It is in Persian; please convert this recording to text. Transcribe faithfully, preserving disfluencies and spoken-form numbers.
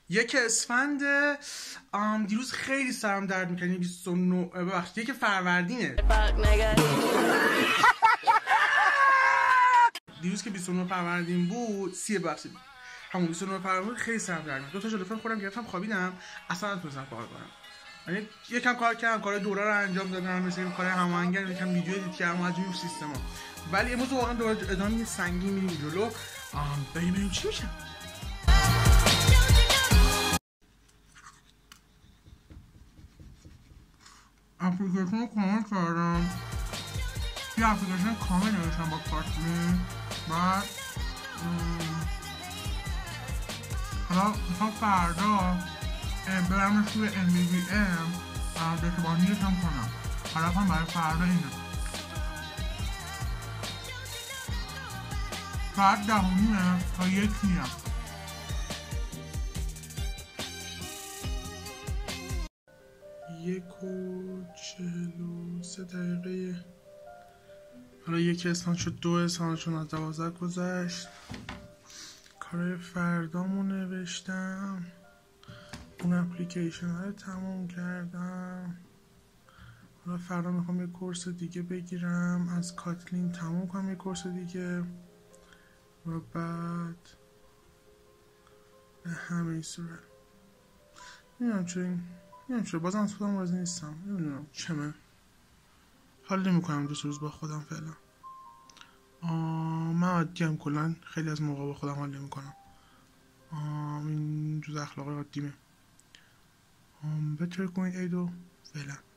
یک اسفند دیروز خیلی سرم درد میکنه. بیست و نه ببخشید یک فروردینه دیروز که بیست و نه فروردین بود، سی بخشید همون بیست و نه فروردین خیلی سرم درد میکنه. دو تا ژلوفن خوردم گرفتم خوابیدم، اصلا نتونستم کار کنم. یعنی یکم کار کردم، کار دوره رو انجام دادم، مثل این کار هماهنگر، یکم ویدیو ادیت کردم از این سیستما. ولی امروز واقعا دوباره ادامه میدیم، سنگین میریم جلو. بریم ببینیم چی میشه. اپلیکیشن رو کامل کردم. یه اپلیکیشن کامل نوشتم با کاتلین. بعد حالا میخوام فردا برم روی ام وی وی ام دیتابایندیگ هم کنم. هدفم برای فردا اینه. ساعت دهمیه تا یک میرم. یک و چهل و سه دقیقه. حالا یک اسفند شد، دو اسفند شد، از دوازده گذشت. کارهای فردامو نوشتم، اون اپلیکیشن رو تموم کردم. حالا فردا میخوام یه کورس دیگه بگیرم از کاتلین، تموم کنم یه کورس دیگه و بعد به همه صورت نمیدونم چرا این نمیدونم چرا بازم از خودم راضی نیستم. نمیدونم چمه، حال نمیکنم دو روز با خودم فعلا. من عادیم کلا خیلی از موقع با خودم حال نمیکنم. این جز اخلاق عادیمه. بهتر کنید ایدو فعلا.